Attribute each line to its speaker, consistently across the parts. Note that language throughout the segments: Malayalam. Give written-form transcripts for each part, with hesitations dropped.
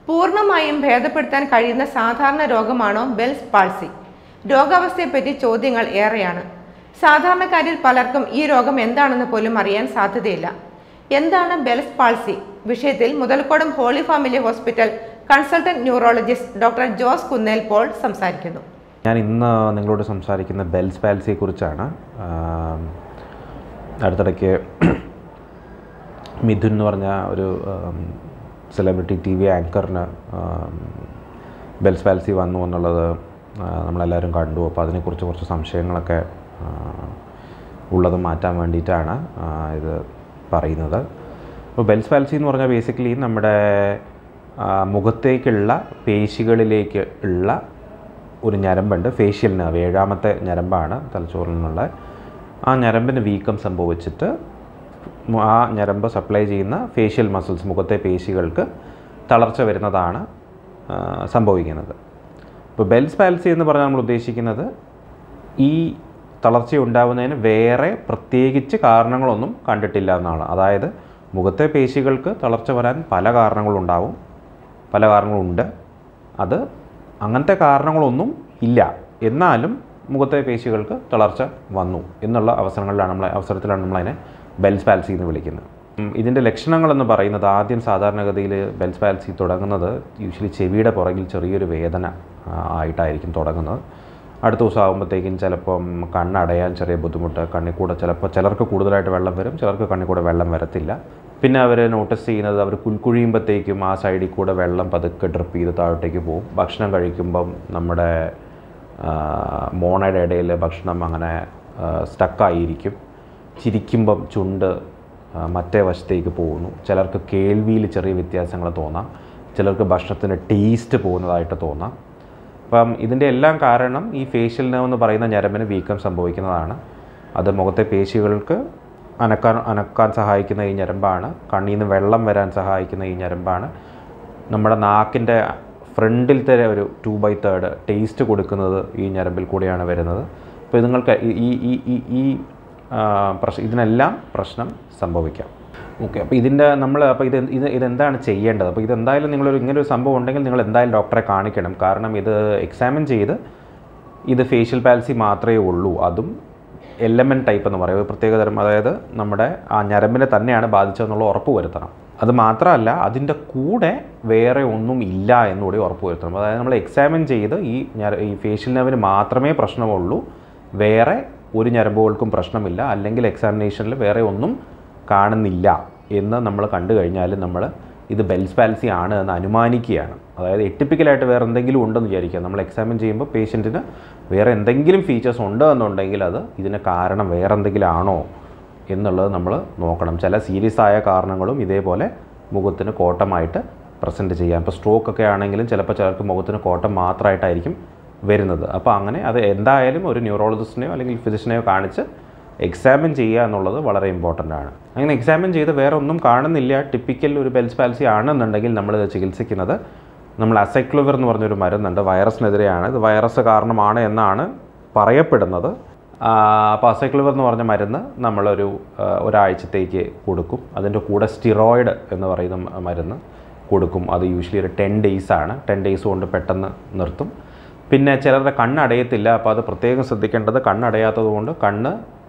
Speaker 1: പൂർണ്ണമായും ഭേദപ്പെടുത്താൻ കഴിയുന്ന സാധാരണ രോഗമാണോ ബെൽസ് പാൾസി? രോഗാവസ്ഥയെപ്പറ്റി ചോദ്യങ്ങൾ ഏറെയാണ്. സാധാരണക്കാരിൽ പലർക്കും ഈ രോഗം എന്താണെന്ന് പോലും അറിയാൻ സാധ്യതയില്ല. എന്താണ് ബെൽസ് പാൾസി? വിഷയത്തിൽ Muthalakodam holy family hospital consultant neurologist doctor Jose Kunnel Paul സംസാരിക്കുന്നു.
Speaker 2: ഞാൻ ഇന്ന് നിങ്ങളോട് സംസാരിക്കുന്ന ബെൽസ് പാൽസിയെ കുറിച്ചാണ്. അടുത്തിടയ്ക്ക് മിഥുൻ എന്ന് പറഞ്ഞ ഒരു സെലിബ്രിറ്റി TV ആങ്കറിന് ബെൽസ് പാൽസി വന്നു എന്നുള്ളത് നമ്മളെല്ലാവരും കണ്ടു. അപ്പോൾ അതിനെക്കുറിച്ച് കുറച്ച് സംശയങ്ങളൊക്കെ ഉള്ളത് മാറ്റാൻ വേണ്ടിയിട്ടാണ് ഇത് പറയുന്നത്. അപ്പോൾ ബെൽസ് പാൽസി എന്ന് പറഞ്ഞാൽ ബേസിക്കലി നമ്മുടെ മുഖത്തേക്കുള്ള പേശികളിലേക്ക് ഉള്ള ഒരു ഞരമ്പുണ്ട്, ഫേഷ്യൽ നെർവ്, 7ാമത്തെ ഞരമ്പാണ് തലച്ചോറിൽ നിന്നുള്ള. ആ ഞരമ്പിന് വീക്കം സംഭവിച്ചിട്ട് ആ ഞരമ്പ് സപ്ലൈ ചെയ്യുന്ന ഫേഷ്യൽ മസിൽസ്, മുഖത്തെ പേശികൾക്ക് തളർച്ച വരുന്നതാണ് സംഭവിക്കുന്നത്. ഇപ്പോൾ ബെൽസ് പാൽസി എന്ന് പറഞ്ഞാൽ നമ്മൾ ഉദ്ദേശിക്കുന്നത് ഈ തളർച്ച ഉണ്ടാകുന്നതിന് വേറെ പ്രത്യേകിച്ച് കാരണങ്ങളൊന്നും കണ്ടിട്ടില്ല എന്നാണ്. അതായത് മുഖത്തെ പേശികൾക്ക് തളർച്ച വരാൻ പല കാരണങ്ങളുണ്ടാവും, പല കാരണങ്ങളുണ്ട്. അത് അങ്ങനത്തെ കാരണങ്ങളൊന്നും ഇല്ല, എന്നാലും മുഖത്തെ പേശികൾക്ക് തളർച്ച വന്നു എന്നുള്ള അവസരത്തിലാണ് നമ്മളതിനെ ബെൽസ് പാൽസി എന്ന് വിളിക്കുന്നത്. ഇതിൻ്റെ ലക്ഷണങ്ങളെന്ന് പറയുന്നത്, ആദ്യം സാധാരണഗതിയിൽ ബെൽസ് പാൽസി തുടങ്ങുന്നത് യൂഷ്വലി ചെവിയുടെ പുറകിൽ ചെറിയൊരു വേദന ആയിട്ടായിരിക്കും തുടങ്ങുന്നത്. അടുത്ത ദിവസം ആകുമ്പോഴത്തേക്കും ചിലപ്പം കണ്ണടയാൻ ചെറിയ ബുദ്ധിമുട്ട്, കണ്ണിൽ കൂടെ ചിലർക്ക് കൂടുതലായിട്ട് വെള്ളം വരും, ചിലർക്ക് കണ്ണിൽ കൂടെ വെള്ളം വരത്തില്ല. പിന്നെ അവർ നോട്ടീസ് ചെയ്യുന്നത് അവർ കുൽക്കുഴിയുമ്പോഴത്തേക്കും ആ സൈഡിൽ കൂടെ വെള്ളം പതുക്കെ ഡ്രിപ്പ് ചെയ്ത് താഴോട്ടേക്ക് പോകും. ഭക്ഷണം കഴിക്കുമ്പം നമ്മുടെ മോണയുടെ ഇടയിൽ ഭക്ഷണം അങ്ങനെ സ്റ്റക്കായിരിക്കും. ചിരിക്കുമ്പം ചുണ്ട് മറ്റേ വശത്തേക്ക് പോകുന്നു. ചിലർക്ക് കേൾവിയിൽ ചെറിയ വ്യത്യാസങ്ങൾ തോന്നാം, ചിലർക്ക് ഭക്ഷണത്തിന് ടേസ്റ്റ് പോകുന്നതായിട്ട് തോന്നാം. അപ്പം ഇതിൻ്റെ എല്ലാം കാരണം ഈ ഫേഷ്യൽ നെർവ് എന്ന് പറയുന്ന ഞരമ്പിന് വീക്കം സംഭവിക്കുന്നതാണ്. അത് മുഖത്തെ പേശികൾക്ക് അനക്കാൻ സഹായിക്കുന്ന ഈ ഞരമ്പാണ്. കണ്ണിൽ നിന്ന് വെള്ളം വരാൻ സഹായിക്കുന്ന ഈ ഞരമ്പാണ്. നമ്മുടെ നാക്കിൻ്റെ ഫ്രണ്ടിലത്തെ ഒരു 2/3 ടേസ്റ്റ് കൊടുക്കുന്നത് ഈ ഞരമ്പിൽ കൂടെയാണ് വരുന്നത്. അപ്പോൾ ഇത് നിങ്ങൾക്ക് ഈ ഇതിനെല്ലാം പ്രശ്നം സംഭവിക്കാം. ഓക്കെ, അപ്പോൾ ഇതെന്താണ് ചെയ്യേണ്ടത്? അപ്പോൾ ഇതെന്തായാലും ഇങ്ങനൊരു സംഭവം ഉണ്ടെങ്കിൽ നിങ്ങൾ എന്തായാലും ഡോക്ടറെ കാണിക്കണം. കാരണം ഇത് എക്സാമിൻ ചെയ്ത് ഇത് ഫേഷ്യൽ പാൽസി മാത്രമേ ഉള്ളൂ, അതും എലമെൻറ്റ് ടൈപ്പ് എന്ന് പറയും, പ്രത്യേകതരം, അതായത് നമ്മുടെ ആ ഞരമ്പിനെ തന്നെയാണ് ബാധിച്ചതെന്നുള്ള ഉറപ്പ് വരുത്തണം. അത് മാത്രമല്ല അതിൻ്റെ കൂടെ വേറെ ഒന്നും ഇല്ല എന്നുകൂടി ഉറപ്പ് വരുത്തണം. അതായത് നമ്മൾ എക്സാമിൻ ചെയ്ത് ഈ ഫേഷ്യൽ നെർവിന് മാത്രമേ പ്രശ്നമുള്ളൂ, വേറെ ഒരു ഞരമ്പുകൾക്കും പ്രശ്നമില്ല, അല്ലെങ്കിൽ എക്സാമിനേഷനിൽ വേറെ ഒന്നും കാണുന്നില്ല എന്ന് നമ്മൾ കണ്ടു കഴിഞ്ഞാൽ നമ്മൾ ഇത് ബെൽസ് പാൽസി ആണ് എന്ന് അനുമാനിക്കുകയാണ്. അതായത് എട്ടിപ്പിക്കലായിട്ട് വേറെ എന്തെങ്കിലും ഉണ്ടെന്ന് വിചാരിക്കുക. നമ്മൾ എക്സാമിൻ ചെയ്യുമ്പോൾ പേഷ്യൻറ്റിന് വേറെ എന്തെങ്കിലും ഫീച്ചേഴ്സ് ഉണ്ട് എന്നുണ്ടെങ്കിൽ അത് ഇതിന് കാരണം വേറെ എന്തെങ്കിലും ആണോ എന്നുള്ളത് നമ്മൾ നോക്കണം. ചില സീരിയസ് ആയ കാരണങ്ങളും ഇതേപോലെ മുഖത്തിന് കോട്ടമായിട്ട് പ്രസൻറ്റ് ചെയ്യാം. ഇപ്പോൾ സ്ട്രോക്ക് ഒക്കെ ആണെങ്കിലും ചിലപ്പോൾ ചിലർക്ക് മുഖത്തിന് കോട്ടം മാത്രമായിട്ടായിരിക്കും വരുന്നത്. അപ്പോൾ അങ്ങനെ അത് എന്തായാലും ഒരു ന്യൂറോളജിസ്റ്റിനെയോ അല്ലെങ്കിൽ ഫിസിഷ്യനെയോ കാണിച്ച് എക്സാമിൻ ചെയ്യുക എന്നുള്ളത് വളരെ ഇമ്പോർട്ടൻ്റ് ആണ്. അങ്ങനെ എക്സാമിൻ ചെയ്ത് വേറെ ഒന്നും കാണുന്നില്ല, ടിപ്പിക്കൽ ഒരു ബെൽസ് പാൽസി ആണെന്നുണ്ടെങ്കിൽ നമ്മൾ ചികിത്സിക്കുന്നത്, നമ്മൾ അസൈക്ലോവിർ എന്ന് പറഞ്ഞൊരു മരുന്നുണ്ട്, വൈറസിനെതിരെയാണ്. ഇത് വൈറസ് കാരണമാണ് എന്നാണ് പറയപ്പെടുന്നത്. അപ്പോൾ അസൈക്ലോവിർ എന്ന് പറഞ്ഞ മരുന്ന് ഒരാഴ്ചത്തേക്ക് കൊടുക്കും. അതിൻ്റെ കൂടെ സ്റ്റിറോയിഡ് എന്ന് പറയുന്ന മരുന്ന് കൊടുക്കും. അത് യൂഷ്വലി ഒരു 10 days ആണ്. 10 days കൊണ്ട് പെട്ടെന്ന് നിർത്തും. പിന്നെ ചിലരുടെ കണ്ണടയത്തില്ല, അപ്പോൾ അത് പ്രത്യേകം ശ്രദ്ധിക്കേണ്ടത്, കണ്ണടയാത്തത് കൊണ്ട് കണ്ണ്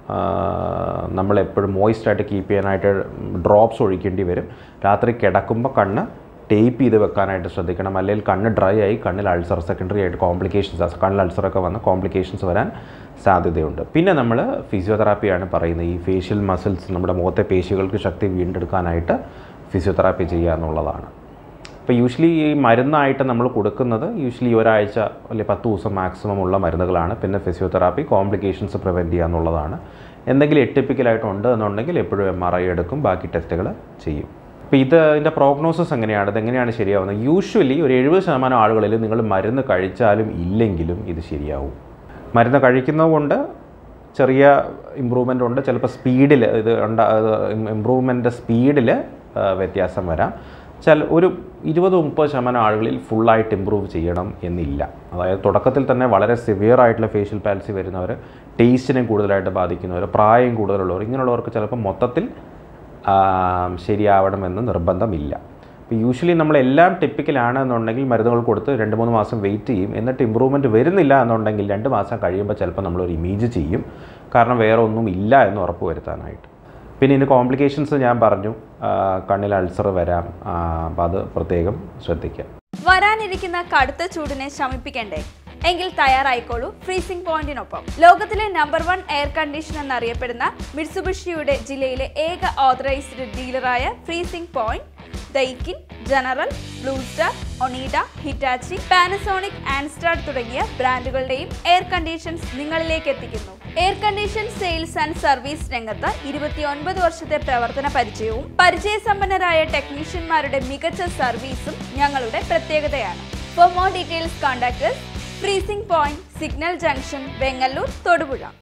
Speaker 2: നമ്മളെപ്പോഴും മോയിസ്റ്റായിട്ട് കീപ്പ് ചെയ്യാനായിട്ട് ഡ്രോപ്സ് ഒഴിക്കേണ്ടി വരും. രാത്രി കിടക്കുമ്പോൾ കണ്ണ് ടേപ്പ് ചെയ്ത് വെക്കാനായിട്ട് ശ്രദ്ധിക്കണം. അല്ലെങ്കിൽ കണ്ണ് ഡ്രൈ ആയി കണ്ണിൽ അൾസർ, സെക്കൻഡറി ആയിട്ട് കോംപ്ലിക്കേഷൻസ്, കണ്ണിൽ അൾസറൊക്കെ വന്ന് കോംപ്ലിക്കേഷൻസ് വരാൻ സാധ്യതയുണ്ട്. പിന്നെ നമ്മൾ ഫിസിയോതെറാപ്പിയാണ് പറയുന്നത്. ഈ ഫേഷ്യൽ മസിൽസ്, നമ്മുടെ മുഖത്തെ പേശികൾക്ക് ശക്തി വീണ്ടെടുക്കാനായിട്ട് ഫിസിയോതെറാപ്പി ചെയ്യുക എന്നുള്ളതാണ്. ഇപ്പോൾ യൂഷ്വലി ഈ മരുന്നായിട്ട് നമ്മൾ കൊടുക്കുന്നത് യൂഷ്വലി ഒരാഴ്ച അല്ലെങ്കിൽ 10 ദിവസം മാക്സിമം ഉള്ള മരുന്നുകളാണ്. പിന്നെ ഫിസിയോതെറാപ്പി കോംപ്ലിക്കേഷൻസ് പ്രിവെൻറ്റ് ചെയ്യുക എന്നുള്ളതാണ്. എന്തെങ്കിലും എട്ടിപ്പിക്കലായിട്ടുണ്ട് എന്നുണ്ടെങ്കിൽ എപ്പോഴും MRI എടുക്കും, ബാക്കി ടെസ്റ്റുകൾ ചെയ്യും. അപ്പോൾ ഇതിൻ്റെ പ്രോഗ്നോസിസ് എങ്ങനെയാണ്, ഇതെങ്ങനെയാണ് ശരിയാവുന്നത്? യൂഷ്വലി ഒരു 70% ആളുകളിൽ നിങ്ങൾ മരുന്ന് കഴിച്ചാലും ഇല്ലെങ്കിലും ഇത് ശരിയാവും. മരുന്ന് കഴിക്കുന്നത് കൊണ്ട് ചെറിയ ഇമ്പ്രൂവ്മെൻ്റ് ഉണ്ട്, ചിലപ്പോൾ സ്പീഡിൽ ഇമ്പ്രൂവ്മെൻ്റ് സ്പീഡിൽ വ്യത്യാസം വരാം. ഒരു 20-30% ആളുകളിൽ ഫുള്ളായിട്ട് ഇമ്പ്രൂവ് ചെയ്യണം എന്നില്ല. അതായത് തുടക്കത്തിൽ തന്നെ വളരെ സിവിയർ ആയിട്ടുള്ള ഫേഷ്യൽ പാൽസി വരുന്നവർ, ടേസ്റ്റിനെ കൂടുതലായിട്ട് ബാധിക്കുന്നവർ, പ്രായം കൂടുതലുള്ളവർ, ഇങ്ങനെയുള്ളവർക്ക് ചിലപ്പോൾ മൊത്തത്തിൽ ശരിയാവണമെന്ന് നിർബന്ധമില്ല. ഇപ്പോൾ യൂഷ്വലി നമ്മളെല്ലാം ടിപ്പിക്കലാണെന്നുണ്ടെങ്കിൽ മരുന്നുകൾ കൊടുത്ത് 2-3 മാസം വെയിറ്റ് ചെയ്യും. എന്നിട്ട് ഇമ്പ്രൂവ്മെൻറ്റ് വരുന്നില്ല എന്നുണ്ടെങ്കിൽ 2 മാസം കഴിയുമ്പോൾ ചിലപ്പോൾ നമ്മളൊരു ഇമേജ് ചെയ്യും, കാരണം വേറെ ഒന്നും ഇല്ല എന്ന് ഉറപ്പ് വരുത്താനായിട്ട്. പിന്നെ ഇതിന് കോംപ്ലിക്കേഷൻസ് ഞാൻ പറഞ്ഞു, കണ്ണിൽ അൾസർ വരാം, അപ്പോൾ അത് പ്രത്യേകം ശ്രദ്ധിക്കാം.
Speaker 3: വരാനിരിക്കുന്ന കടുത്ത ചൂടിനെ ശമിപ്പിക്കണ്ടേ? എങ്കിൽ തയ്യാറായിക്കോളൂ ഫ്രീസിംഗ് പോയിന്റിനൊപ്പം. ലോകത്തിലെ നമ്പർ 1 എയർ കണ്ടീഷൻ എന്നറിയപ്പെടുന്ന മിത്സുബിഷിയുടെ ജില്ലയിലെ ഏക ഓതറൈസ്ഡ് ഡീലറായ freezing point Daikin, general, Blue Star, Onida, Hitachi, Panasonic, ആൻസ്റ്റാർ തുടങ്ങിയ ബ്രാൻഡുകളുടെയും എയർ കണ്ടീഷൻസ് നിങ്ങളിലേക്ക് എത്തിക്കുന്നു. Air condition sales and service രംഗത്ത് 29 വർഷത്തെ പ്രവർത്തന പരിചയവും പരിചയസമ്പന്നരായ ടെക്നീഷ്യന്മാരുടെ മികച്ച സർവീസും ഞങ്ങളുടെ പ്രത്യേകതയാണ്. For more details contact us. Freezing point, signal junction, Vengalloor, Thodupuzha.